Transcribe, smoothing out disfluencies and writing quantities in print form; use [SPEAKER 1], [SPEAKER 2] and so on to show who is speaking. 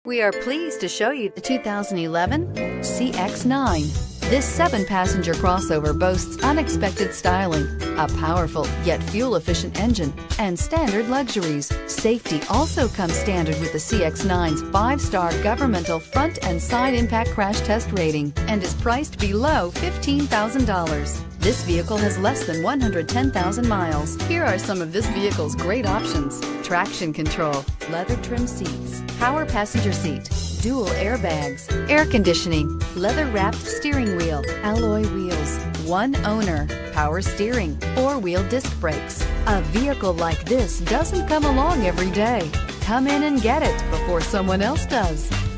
[SPEAKER 1] We are pleased to show you the 2011 CX-9. This 7-passenger crossover boasts unexpected styling, a powerful yet fuel-efficient engine, and standard luxuries. Safety also comes standard with the CX-9's 5-star governmental front and side impact crash test rating and is priced below $15,000. This vehicle has less than 110,000 miles. Here are some of this vehicle's great options: traction control, leather trim seats, power passenger seat, dual airbags, air conditioning, leather-wrapped steering wheel, alloy wheels, one owner, power steering, 4-wheel disc brakes. A vehicle like this doesn't come along every day. Come in and get it before someone else does.